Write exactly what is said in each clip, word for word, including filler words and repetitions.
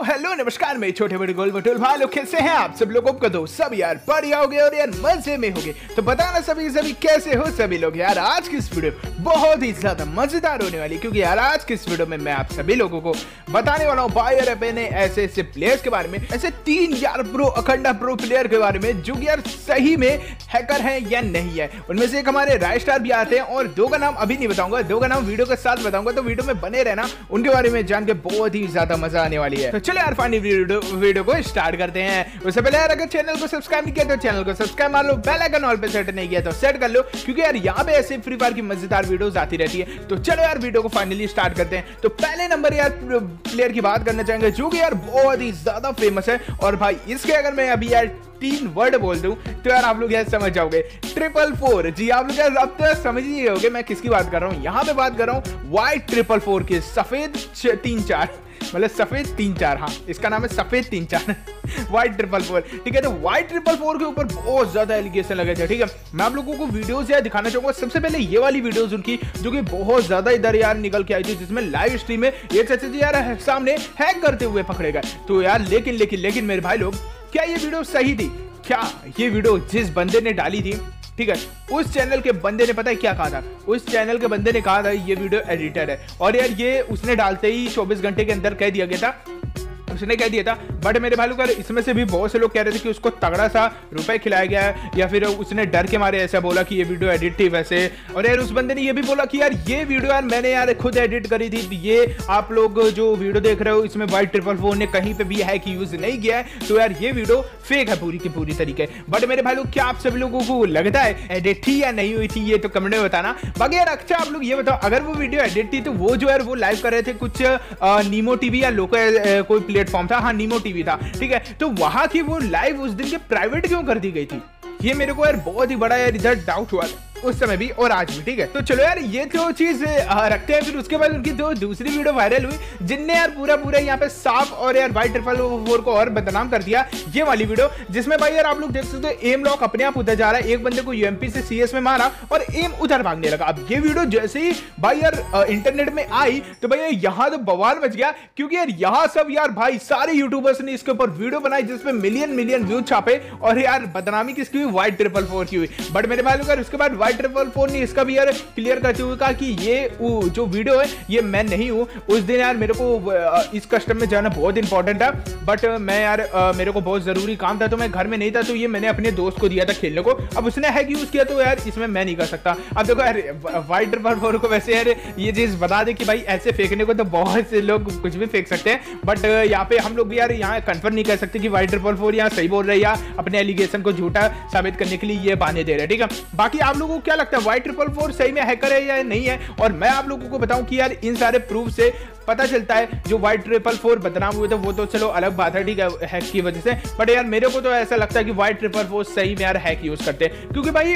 Hello नमस्कार मेरे छोटे बड़े गोल बटुल भाई लोग, कैसे हैं आप सब लोगों को? दो सब यार बढ़िया हो गए और यार मजे में हो गए। तो बताना सभी सभी कैसे हो सभी लोग। यार आज की इस वीडियो बहुत ही ज्यादा मजेदार होने वाली, क्योंकि यार आज की इस वीडियो में मैं आप सभी लोगों को बताने वाला हूँ भाई यार अपने ऐसे ऐसे प्लेयर्स के बारे में, ऐसे तीन यार प्रो अखंडा प्रो प्लेयर के बारे में जो यार सही में हैकर है या नहीं है। उनमें से एक हमारे राय स्टार भी आते हैं और दो का नाम अभी नहीं बताऊंगा, दो का नाम वीडियो के साथ बताऊंगा, तो वीडियो में बने रहना, उनके बारे में जान के बहुत ही ज्यादा मजा आने वाली है। तो चलो यार फाइनली वीडियो, वीडियो को स्टार्ट करते हैं। उससे पहले यार अगर चैनल को सब्सक्राइब नहीं किया तो चैनल को सब्सक्राइब मार लो, बेल आइकन ऑल पे सेट नहीं किया तो सेट कर लो, क्योंकि यार यहाँ पे ऐसे फ्री फायर की मजेदार वीडियोस आती रहती है। तो चलो यार वीडियो को फाइनली स्टार्ट करते हैं। तो पहले नंबर यार प्लेयर की बात करना चाहेंगे जो कि यार बहुत ही ज्यादा फेमस है, और भाई इसके अगर मैं अभी यार तीन वर्ड बोल दूं तो यार आप लोग यार समझ जाओगे, ट्रिपल फोर। जी आप लोग यार अब तो समझ ही होगे मैं किसकी बात कर रहा हूँ। यहाँ पे बात कर रहा हूँ व्हाइट ट्रिपल फोर के, सफेद तीन चार, मतलब सफेद तीन चार, हाँ इसका नाम है सफेद तीन चार व्हाइट ट्रिपल फोर। ठीक है, तो व्हाइट ट्रिपल फोर के ऊपर बहुत ज्यादा एलिगेशन लगे थे। ठीक है, मैं आप लोगों को वीडियोस यार दिखाना चाहूंगा। सबसे पहले ये वाली वीडियोस उनकी जो कि बहुत ज्यादा इधर यार निकल के आई थी, जिसमें लाइव स्ट्रीम में एक चाचा जी यार सामने हैक करते हुए पकड़े गए। तो यार लेकिन लेकिन लेकिन मेरे भाई लोग, क्या ये वीडियो सही थी? क्या ये वीडियो जिस बंदे ने डाली थी, ठीक है, उस चैनल के बंदे ने पता है क्या कहा था? उस चैनल के बंदे ने कहा था ये वीडियो एडिटेड है, और यार ये उसने डालते ही चौबीस घंटे के अंदर कह दिया गया था, उसने कह दिया था। बट मेरे भाई लोग इसमें से भी बहुत से लोग कह रहे थे कि उसको तगड़ा सा रुपए खिलाया गया है, या फिर उसने डर के मारे ऐसा बोला कि ये वीडियो एडिट थी वैसे। और यार उस बंदे ने ये भी बोला कि यार ये वीडियो यार मैंने यार खुद एडिट करी थी, ये आप लोग जो वीडियो देख रहे हो इसमें व्हाइट ट्रिपल फोर ने कहीं पे भी हैक यूज नहीं किया है, तो यार ये वीडियो फेक है पूरी की पूरी तरीके। बट मेरे भाई लोग क्या आप सभी लोगों को लगता है एडिट थी या नहीं हुई थी? ये तो कमेंट में बताना। बाकी यार अच्छा आप लोग ये बताओ, अगर वो वीडियो एडिट थी तो वो जो यार वो लाइव कर रहे थे कुछ नीमो टीवी या लोकल कोई प्लेटफॉर्म था, हाँ नीमो टीवी था, ठीक है, तो वहां की वो लाइव उस दिन के प्राइवेट क्यों कर दी गई थी? ये मेरे को यार बहुत ही बड़ा यार इधर डाउट हुआ उस समय भी और आज भी। ठीक है, तो चलो यार ये तो चीज रखते हैं। फिर उसके बाद उनकी दो दूसरी वीडियो वायरल हुई जिनने यार पूरा पूरा यहाँ पे साफ और यार व्हाइट ट्रिपल फोर को और बदनाम कर दिया। ये वाली वीडियो जिसमें भाई यार आप लोग देख सकते हो एम लॉक अपने आप उधर जा रहा है, एक बंदे को यूएमपी से सीएस में मारा और एम उधर भागने लगा। अब ये वीडियो जैसे ही भाई यार इंटरनेट में आई तो भाई यहाँ तो बवाल मच गया, क्योंकि यार यहाँ सब यार भाई सारे यूट्यूबर्स ने इसके ऊपर वीडियो बनाई जिसमें मिलियन मिलियन व्यूज छापे, और यार बदनामी किसकी हुई? व्हाइट ट्रिपल फोर की हुई। बट मेरे भाई लोग उसके बाद व्हाइट ट्रिपल फोर ने इसका भी यार क्लियर करते हुए कहा कि ये जो वीडियो है ये मैं नहीं हूं। उस दिन यार मेरे को इस कस्टम में जाना बहुत इंपॉर्टेंट था, बट मैं यार मेरे को बहुत जरूरी काम था, तो मैं घर में नहीं था, तो ये मैंने अपने दोस्त को दिया था खेलने को। अब उसने हैक यूज किया तो यार इसमें मैं नहीं कर सकता। अब देखो यार व्हाइट ट्रिपल फोर को वैसे यार ये चीज बता दे कि भाई ऐसे फेंकने को तो बहुत से लोग कुछ भी फेंक सकते हैं, बट यहाँ पे हम लोग भी यार यहाँ कंफर्म नहीं कर सकते कि व्हाइट ट्रिपल फोर यहाँ सही बोल रहे हैं या अपने एलिगेशन को झूठा साबित करने के लिए ये बहाने दे रहे हैं। ठीक है, बाकी आप लोगों को क्या लगता है व्हाइट ट्रिपल फोर सही में हैकर है या नहीं है? और मैं आप लोगों को बताऊं कि यार इन सारे प्रूफ से पता चलता है जो व्हाइट ट्रिपल फोर बदनाम हुए थे वो तो चलो अलग बात है, ठीक है, हैक की वजह से। बट यार मेरे को तो ऐसा लगता है कि व्हाइट ट्रिपल फोर सही में यार हैक यूज करते हैं, क्योंकि भाई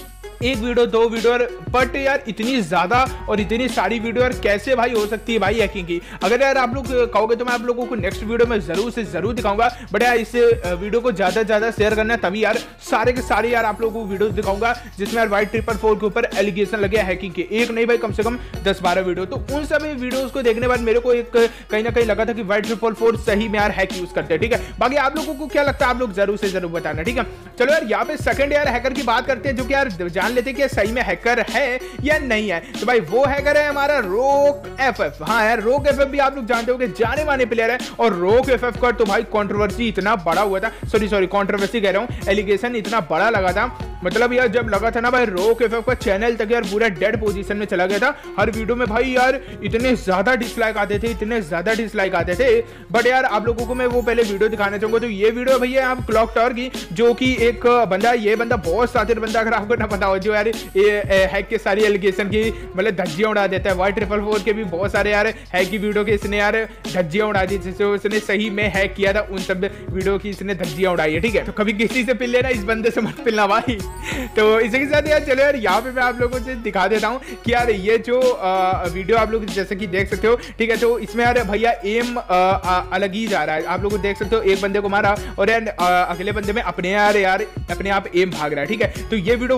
एक वीडियो दो वीडियो बट यार इतनी ज्यादा और इतनी सारी वीडियो यार कैसे भाई हो सकती है भाई हैकिंग की? अगर यार आप लोग कहोगे तो मैं आप लोगों को नेक्स्ट वीडियो में जरूर से जरूर दिखाऊंगा, बट यार इस वीडियो को ज्यादा से ज्यादा शेयर करना है, तभी यार सारे के सारे यार आप लोगों को वीडियो दिखाऊंगा जिसमें यार व्हाइट ट्रिपल फोर के ऊपर एलिगेशन लगे हैकिंग के। एक नहीं भाई कम से कम दस बारह वीडियो। तो उन सभी वीडियोस को देखने बाद मेरे को एक कहीं ना कहीं लगा था कि व्हाइट ट्रिपल फोर सही में यार हैक यूज करते हैं। ठीक है, बाकी आप लोगों को क्या लगता है आप लोग जरूर से जरूर बताना। ठीक है, चलो यार यहाँ पे सेकंड यार हैकर की बात करते हैं जो कि यार जान लेते हैं कि सही में हैकर है या नहीं है। तो भाई वो हैकर है हमारा रोक एफएफ। हाँ यार रोक एफएफ भी आप लोग जानते हो कि जाने माने प्लेयर है, और रोक एफएफ का तो भाई कंट्रोवर्सी इतना बड़ा हुआ था, सॉरी सॉरी कंट्रोवर्सी कह रहा हूं, एलिगेशन इतना बड़ा लगा था, मतलब यार जब लगा था ना भाई रोक एफएफ का चैनल तक यार पूरा डेड पोजीशन में चला गया था। हर वीडियो में भाई यार इतने ज्यादा डिसलाइक आते थे, इतने ज्यादा डिसलाइक आते थे। बट यार आप लोगों को मैं वो पहले वीडियो दिखाना चाहूंगा। तो ये वीडियो भैया आप क्लॉक टावर की, जो कि एक बंदा, ये बंदा बहुत सातिर बंदा, अगर आपको ना पता हो, जो यार हैक के सारी एलिगेशन की मतलब धज्जियां उड़ा देता है। व्हाइट ट्रिपल फोर के भी बहुत सारे यार हैक की वीडियो के इसने यार धज्जियां उड़ा दी, जिससे उसने सही में हैक किया था, उन सब वीडियो की इसने धज्जियां उड़ाई है। ठीक है, तो कभी किसी से पिल लेना, इस बंदे से मत पिलना भाई। तो इसी के साथ यार चलो यार यहाँ पे मैं आप लोगों को दिखा देता हूँ कि यार ये जो आ, वीडियो आप लोग जैसे कि देख सकते हो, ठीक है, तो इसमें यार भैया एम आ, आ, अलग ही जा रहा है। आप लोग देख सकते हो एक बंदे को मारा और यार अगले बंदे में अपने यार यार अपने आप एम भाग रहा है। ठीक है, तो ये वीडियो वायरल होने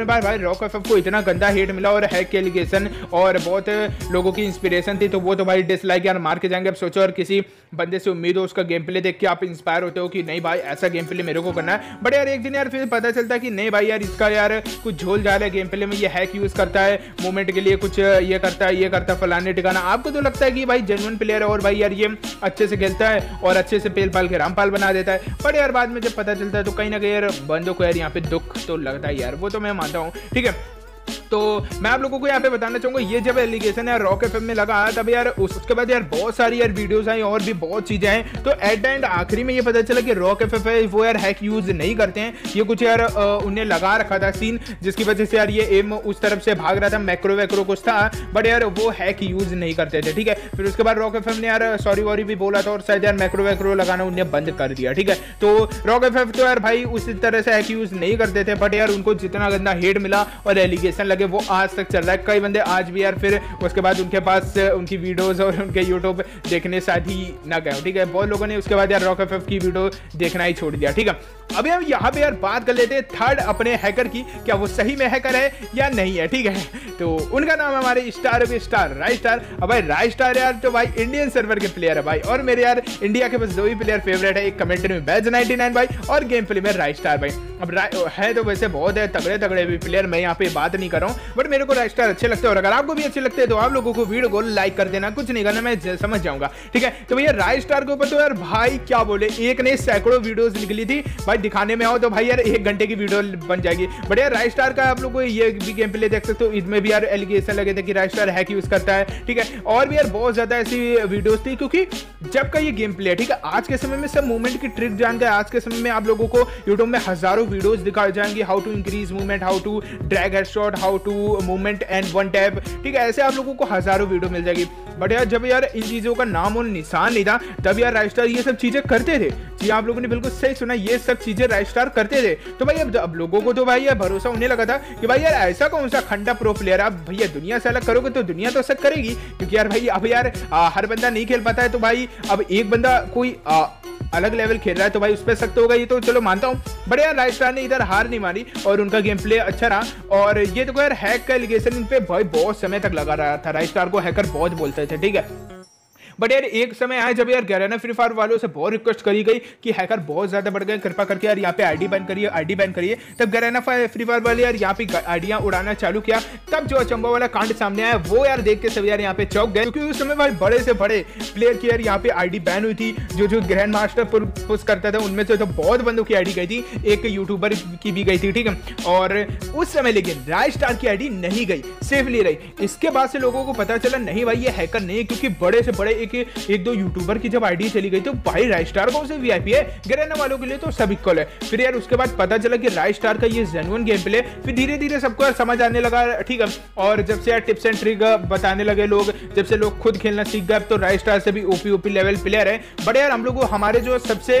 समय बाद भाई रॉक एफएफ को इतना गंदा हेट मिला और हैक के एलिगेशन और बहुत लोगों की इंस्पिरेशन थी, तो वो तो भाई डिसलाइक यार मार के जाएंगे। अब सोचो और किसी बंदे से उम्मीद हो उसका गेम प्ले देख के आप इंस्पायर होते हो कि नहीं भाई ऐसा गेम प्ले मेरे को करना है, बट यार एक दिन यार फिर पता चलता है कि नहीं भाई यार इसका यार कुछ झोल झाल है गेम प्ले में, ये हैक यूज करता है मूवमेंट के लिए, कुछ ये करता है ये करता है फलाने ठिकाना। आपको तो लगता है कि भाई जेन्युइन प्लेयर है और भाई यार ये अच्छे से खेलता है और अच्छे से पेल पाल के रामपाल बना देता है, बट यार बाद में जब पता चलता है तो कहीं ना कहीं यार बंदों को यार यहाँ पे दुख तो लगता है यार, वो तो मैं मानता हूँ। ठीक है, तो मैं आप लोगों को यहाँ पे बताना चाहूंगा ये जब एलिगेशन यार रॉक एफएम में लगा तब यार उसके बाद यार बहुत सारी यार वीडियोस आई और भी बहुत चीजें हैं, तो एट द एंड आखिरी में ये पता चला कि रॉक एफएफ है वो यार हैक यूज नहीं करते हैं, ये कुछ यार उन्हें लगा रखा था सीन जिसकी वजह से यार ये एम उस तरफ से भाग रहा था, मैक्रो वैक्रो कुछ था, बट यार वो हैक यूज नहीं करते थे। ठीक है, फिर उसके बाद रॉक एफएम ने यार सॉरी वॉरी भी बोला था और शायद यार मैक्रो वैक्रो लगाना उन्हें बंद कर दिया। ठीक है, तो रॉक एफएफ तो यार भाई उसी तरह से हैक यूज नहीं करते थे, बट यार उनको जितना गंदा हेट मिला और एलिगेशन लगे वो आज तक चल रहा है। कई बंदे आज भी यार फिर उसके बाद उनके पास उनकी वीडियोस और उनके यूट्यूब देखने शायद ही ना गए। ठीक है, बहुत लोगों ने उसके बाद यार रॉक एफएफ की वीडियो देखना ही छोड़ दिया। ठीक है, अभी हम यहाँ पे यार बात कर लेते हैं थर्ड अपने हैकर की, क्या वो सही में हैकर है या नहीं है। ठीक है, तो उनका नाम है हमारे स्टार स्टार राइट स्टार। अब भाई राइट स्टार यार तो भाई इंडियन सर्वर के प्लेयर है भाई, और मेरे यार इंडिया के बस दो ही प्लेयर फेवरेट है, एक कमेंट्री में बैज नाइनटी नाइन भाई और गेम प्ले में राइट स्टार भाई। अब है तो वैसे बहुत है तगड़े तगड़े भी प्लेयर, मैं यहाँ पे बात नहीं कर रहा हूँ, बट मेरे को राइट स्टार अच्छे लगते हैं और अगर आपको भी अच्छे लगते हैं तो आप लोगों को वीडियो को लाइक कर देना, कुछ नहीं करना, मैं समझ जाऊंगा। ठीक है, तो भैया राइट स्टार के ऊपर तो यार भाई क्या बोले, एक ने सैकड़ों वीडियोस निकली थी भाई, दिखाने में आओ तो भाई यार एक घंटे की वीडियो बन जाएगी, बट यार राइट स्टार का आप लोग ये भी गेम प्ले देख सकते हो, इसमें भी यार एलिगेशन लगे थे कि राइट स्टार हैक यूज करता है। ठीक है, और भी यार बहुत ज्यादा ऐसी वीडियोस थी, क्योंकि जब का ये गेम प्ले है, ठीक है, आज के समय में सब मूवमेंट की ट्रिक जान गए, आज के समय में आप लोगों को यूट्यूब में हजारों वीडियोस दिखाई जाएंगे, how to increase movement, how to drag headshot, how to movement and one tap. ठीक है, ऐसे आप लोगों को हजारों वीडियो मिल जाएगी, बट यार जब यार इन चीजों का नाम और निशान नहीं था तब यार राइट स्टार ये सब चीजें करते थे। जी आप लोगों ने बिल्कुल सही सुना, ये सब चीजें राइट स्टार करते थे। तो भाई अब, अब लोगों को तो भाई यार भरोसा होने लगा था कि भाई यार ऐसा कौन सा खंडा प्रो प्लेयर, आप भैया दुनिया से अलग करोगे तो दुनिया तो अलग करेगी, क्योंकि यार भाई अब यार आ, हर बंदा नहीं खेल पाता है, तो भाई अब एक बंदा कोई आ, अलग लेवल खेल रहा है तो भाई उस पर सख्त होगा, ये तो चलो मानता हूँ, बट यार राइट स्टार ने इधर हार नहीं मानी और उनका गेम प्ले अच्छा रहा। और ये तो यार हैक का एलिगेशन इन पे भाई बहुत समय तक लगा रहा था, राइट स्टार को हैकर बहुत बोलते थे। ठीक है, बट यार एक समय आया जब यार गैरेना फ्री फायर वालों से बहुत रिक्वेस्ट करी गई कि हैकर बहुत ज्यादा बढ़ गए, कृपा करके यार यहाँ पे आईडी बैन करिए, आईडी बैन करिए, तब गैरेना फ्री फायर वाले यार यहाँ पे आईडियां उड़ाना चालू किया, तब जो अचंबा वाला कांड सामने आया वो यार देख के सब यार यहाँ पे चौंक गए, क्योंकि उस समय भाई बड़े से बड़े प्लेयर की यार यहाँ पे आईडी बैन हुई थी, जो जो ग्रैंड मास्टर पुश करता था उनमें से तो बहुत बंदों की आईडी गई थी, एक यूट्यूबर की भी गई थी। ठीक है, और उस समय लेकिन राइट स्टार की आईडी नहीं गई, सेफली रही। इसके बाद से लोगों को पता चला नहीं भाई ये हैकर नहीं है, क्योंकि बड़े से बड़े एक एक दो यूट्यूबर की जब आईडी चली गई तो भाई राइट स्टार को उसे वीआईपी है, गैरेना वालों के लिए तो सब इक्वल है। फिर यार उसके बाद पता चला कि राइट स्टार का ये जेन्युइन गेम प्ले, फिर धीरे धीरे सबको यार समझ आने लगा। ठीक है, और जब से यार टिप्स एंड ट्रिक बताने लगे लोग, जब से लोग खुद खेलना सीख गए, तो राइट स्टार से भी ओपी ओपी लेवल प्लेयर है। बट यार हम लोग हमारे जो सबसे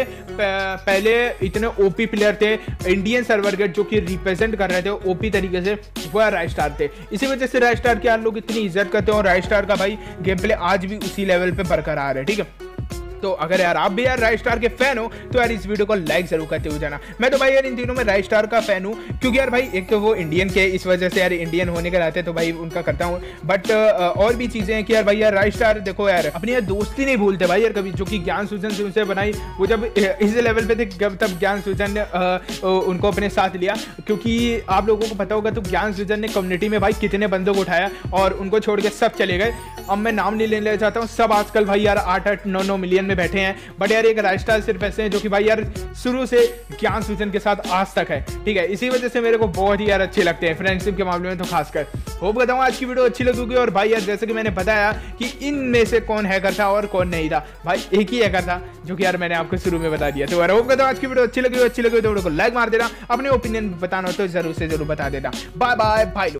पहले इतने ओपी प्लेयर थे इंडियन सर्वर के, जो कि रिप्रेजेंट कर रहे थे ओपी तरीके से, वो यार राइट स्टार थे। इसी वजह से राइट स्टार के यार लोग इतनी इज्जत करते हैं और राइट स्टार का भाई गेम प्ले आज भी उसी लेवल पे बरकरार है। ठीक है, तो अगर यार आप भी यार राइट स्टार के फैन हो तो यार इस वीडियो को लाइक जरूर करते हुए जाना। मैं तो भाई यार इन तीनों में राइट स्टार का फैन हूँ, क्योंकि यार भाई एक तो वो इंडियन के, इस वजह से यार इंडियन होने के नाते तो भाई उनका करता हूँ, बट और भी चीजें हैं कि यार भाई यार राइट स्टार देखो यार अपनी यार दोस्ती नहीं भूलते भाई यार कभी, जो कि ज्ञान सूजन से उनसे बनाई, वो जब इस लेवल पे थे तब ज्ञान सूजन ने उनको अपने साथ लिया, क्योंकि आप लोगों को पता होगा तो ज्ञान सूजन ने कम्युनिटी में भाई कितने बंदों को उठाया और उनको छोड़ के सब चले गए। अब मैं नाम नहीं लेने चाहता हूँ, सब आजकल भाई यार आठ आठ नौ नौ मिलियन में बैठे हैं, बट यार एक राइट स्टार सिर्फ ऐसे हैं जो कि भाई यार शुरू से ज्ञान सूजन के साथ आज तक है। ठीक है, इसी वजह से मेरे को बहुत ही यार अच्छे लगते हैं फ्रेंडशिप के मामले में, तो खासकर होप करता हूँ आज की वीडियो अच्छी लगेगी। और भाई यार जैसे कि मैंने बताया कि इनमें से कौन हैकर था और कौन नहीं था, भाई एक ही हैकर था जो कि यार मैंने आपको शुरू में बता दिया। तो यार होप करता हूँ आज की वीडियो अच्छी लगी अच्छी लगी तो वीडियो को लाइक मार देना, अपने ओपिनियन बताना हो तो जरूर से जरूर बता देना। बाय बाय भाई।